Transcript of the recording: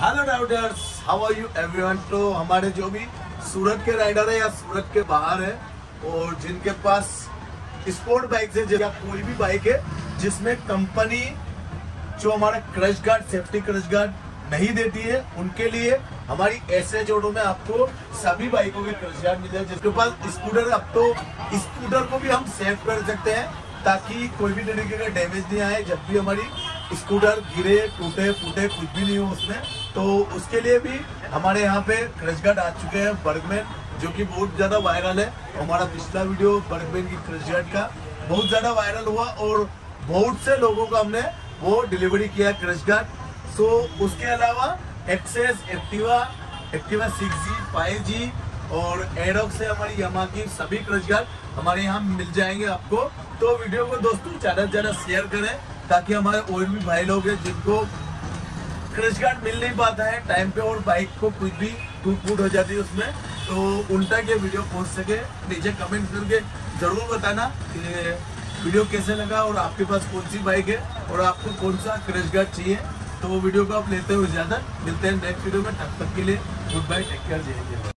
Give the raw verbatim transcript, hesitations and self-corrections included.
Hello riders, how are you everyone. तो हमारे जो भी सूरत के राइडर है या सूरत के बाहर है और जिनके पास स्पोर्ट बाइक है या कोई भी बाइक है जिसमें कंपनी जो हमारा crash guard, safety crash guard नहीं देती है, उनके लिए हमारी एसएच ऑटो में आपको सभी बाइकों के क्रश गार्ड मिल जाए। जिसके पास स्कूटर है, अब तो स्कूटर को भी हम सेफ कर सकते हैं ताकि कोई भी तरीके का डैमेज नहीं आए। जब भी हमारी स्कूटर गिरे, टूटे फूटे, कुछ भी नहीं हो उसमें, तो उसके लिए भी हमारे यहाँ पे क्रश गार्ड आ चुके हैं बर्गमैन, जो कि बहुत ज्यादा वायरल है। हमारा पिछला वीडियो बर्गमैन की क्रश गार्ड का बहुत ज्यादा वायरल हुआ और बहुत से लोगों को हमने वो डिलीवरी किया क्रश गार्ड। सो उसके अलावा Access, Activa, Activa six G, five G और एडॉक से हमारी यामाहा की सभी क्रश गार्ड हमारे यहाँ मिल जाएंगे आपको। तो वीडियो को दोस्तों ज्यादा से ज्यादा शेयर करें ताकि हमारे और भी भाई लोग हैं जिनको क्रश गार्ड मिल नहीं पाता है टाइम पे और बाइक को कुछ भी टूट फूट हो जाती है उसमें, तो उन तक ये वीडियो पहुंच सके। नीचे कमेंट करके जरूर बताना कि वीडियो कैसे लगा और आपके पास कौन सी बाइक है और आपको कौन सा क्रश गार्ड चाहिए। तो वो वीडियो को आप लेते हुए ज्यादा मिलते हैं नेक्स्ट वीडियो में। तब तक के लिए गुड बाय, टेक केयर, जय हिंद।